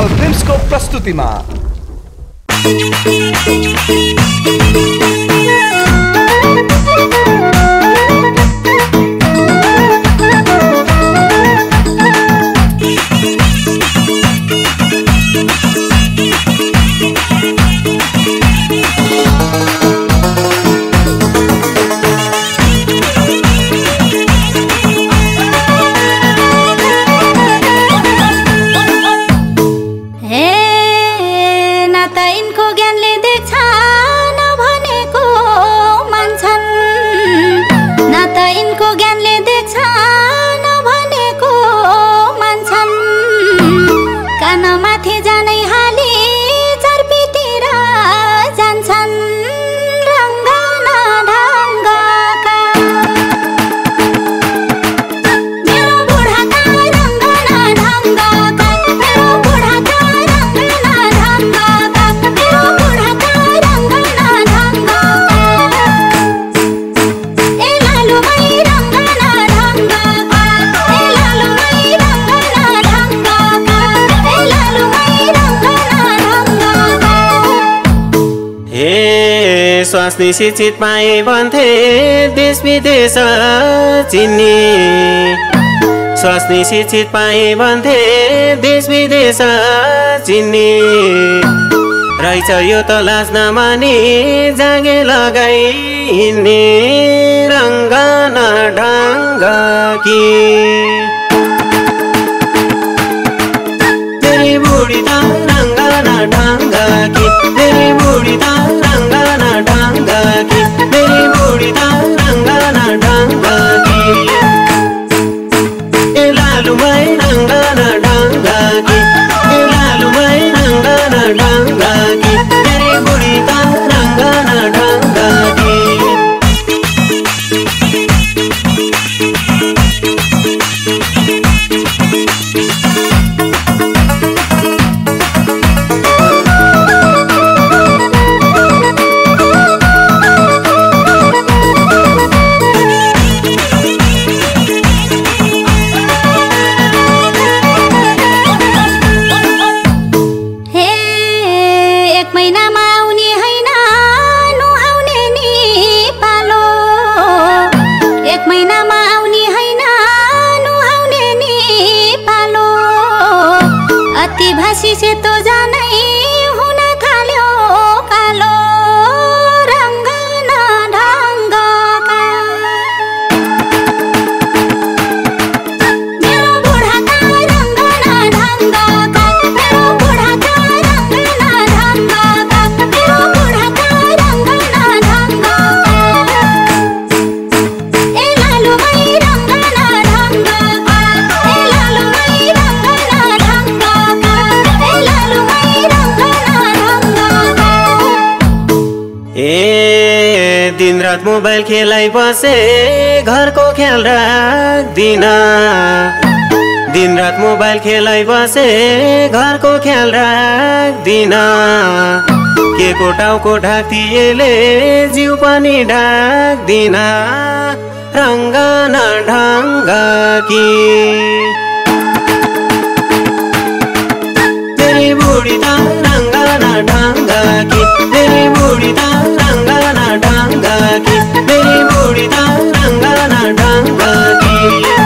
national फिल्म्सको प्रस्तुतिमा स्वास्नी शिक्षित पाए भन्थे देश विदेश चिन्ने स्वास्नी शिक्षित पाए भन्थे देश विदेश चिन्ने रहेछ यो त लाज नमाने जागे लगाई हिँड्ने रङ्ग न ढङ्ग कि तेरी बुढी त रङ्ग न ढङ्ग कि तेरी बुढी त रङ्ग न ढङ्ग कि तेरी बुढी त रङ्ग न ढङ्ग कि ए लालुमै रङ्ग न ढङ्ग कि ए लालुमै रङ्ग न ढङ्ग कि तेरी बुढी त रङ्ग न ढङ्ग कि से तो जानै हुन थाल्यो कालो रङ्ग न ढङ्गका मेरो बुढाका रङ्ग न ढङ्गका मेरो बुढाका रङ्ग न ढङ्गका मेरो बुढाका रङ्ग न ढङ्गका ए लालुमै रङ्ग न ढङ्गका ए लालुमै रङ्ग न ढङ्गका ए दिन रात मोबाइल खेलाइ बसे घरको ख्याल राख्दिन दिन रात मोबाइल खेलाइ बसे घरको ख्याल राख्दिन के को टाउको ढाक्दिएले जिउ पनि ढाक्दिन रङ्ग न ढङ्ग कि तेरी बुढी त रङ्ग न ढङ्ग कि तेरी बुढी त रङ्ग न ढङ्ग कि तेरी बुढी त रङ्ग न ढङ्ग कि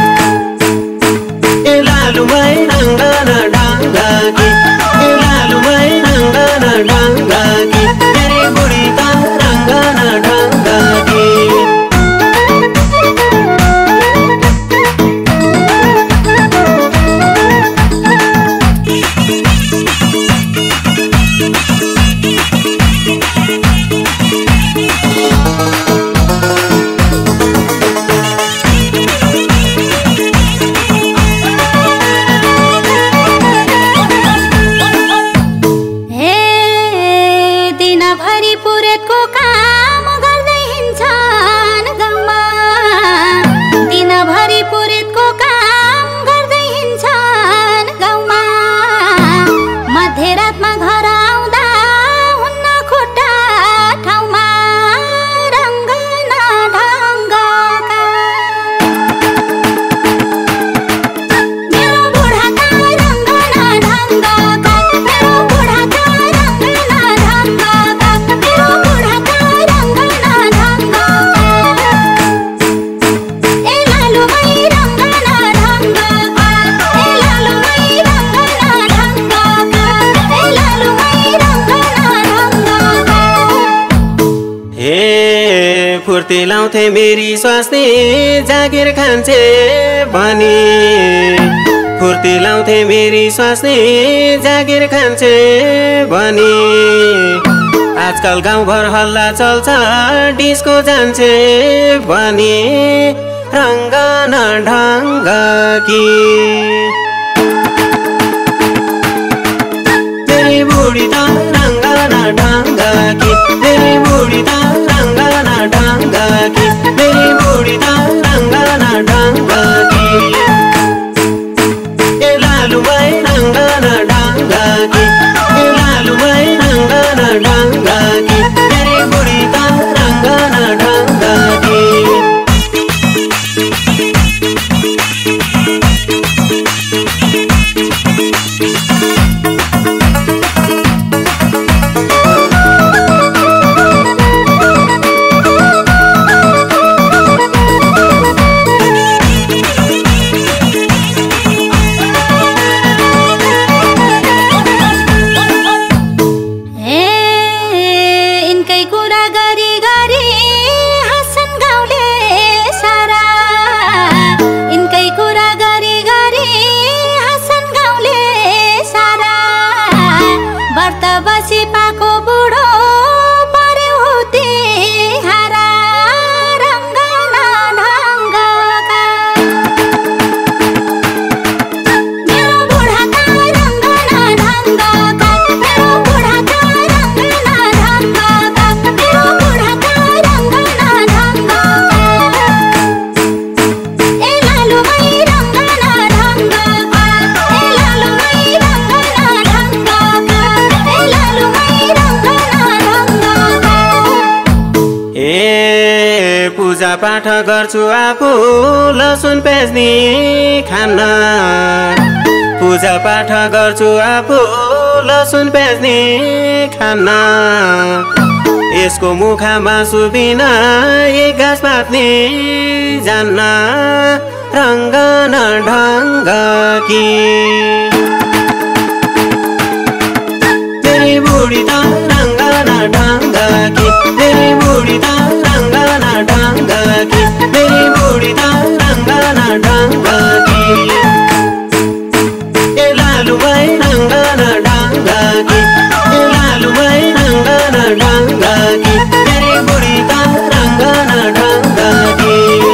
ए लालुमै रङ्ग न ढङ्ग कि ए लालुमै रङ्ग न ढङ्ग कि तेरी बुढी त रङ्ग न ढङ्ग कि फुर्ती लाउँथे मेरी स्वास्नी जागिर खान्छे भनी फुर्ती लाउँथे मेरी स्वास्नी जागिर खान्छे भनी आजकल गाउँभर हल्ला चल्छ डिस्को जान्छे भनी रङ्ग न ढङ्ग की तेरी बुढी त रङ्ग न ढङ्ग की तेरी बुढी त रङ्ग न ढङ्ग की मेरी बुढी त रङ्ग न ढङ्ग की ए लालु भाइ रङ्ग न ढङ्ग की ए लालु भाइ रङ्ग न ढङ्ग की तेरी बुढी त रङ्ग न ढङ्ग की पूजा पाठ गर्छु आफू लसुन प्याज नि खान्न पूजा पाठ गर्छु आफू लसुन प्याज नि खान्न यसको मुखा मासु बिना एक घाँस भात नि जान्न रङ्ग न ढङ्ग की तेरी बुढी त रङ्ग न ढङ्ग की तेरी बुढी त रङ्ग न ढङ्ग की मेरी बुढी त रङ्ग न ढङ्ग की ए लालु भाइ रङ्ग न ढङ्ग की ए लालु भाइ रङ्ग न ढङ्ग की तेरी बुढी त रङ्ग न ढङ्ग की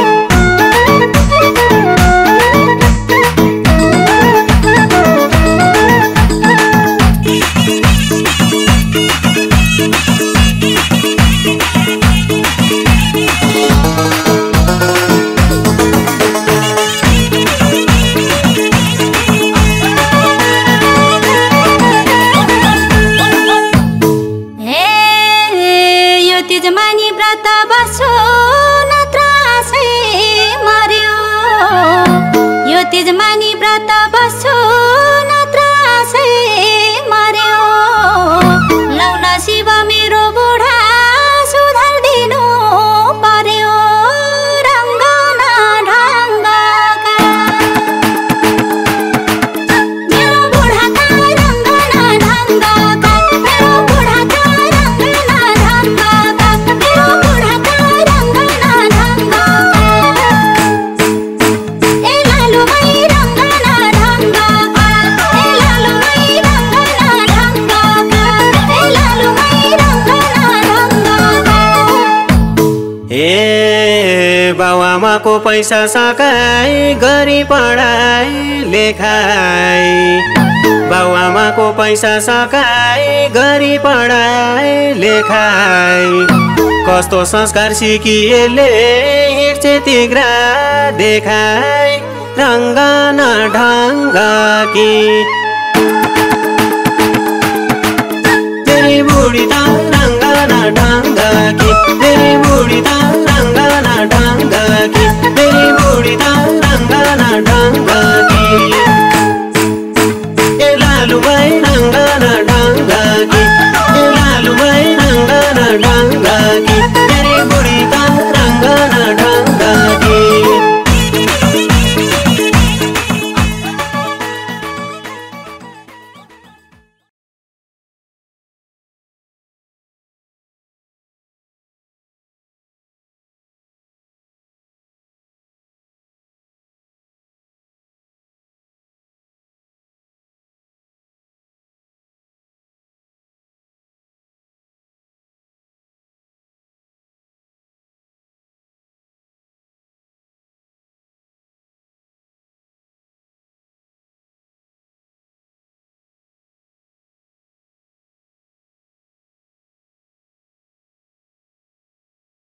तिजमानी व्रत बस्छु नत्र आशै मर्यो लौन शिव मेरो बुढा सुधार दिनु पर्यो रङ्ग न ढङ्गका मेरो बुढा त रङ्ग न ढङ्गका मेरो बुढा त रङ्ग न ढङ्गका मेरो बुढा त रङ्ग न ढङ्गका बाउआमाको पैसा सकाई गरी पढाइ लेखाइ बाउआमाको पैसा सकाई गरी पढाइ लेखाइ कस्तो संस्कार सिकिएले हिँड्छे तिग्रा देखाइ रङ्ग न ढङ्ग की तेरी बुढी त रङ्ग न ढङ्ग की तेरी बुढी त रङ्ग न ढङ्ग की मेरी बुढी त रङ्ग न ढङ्ग की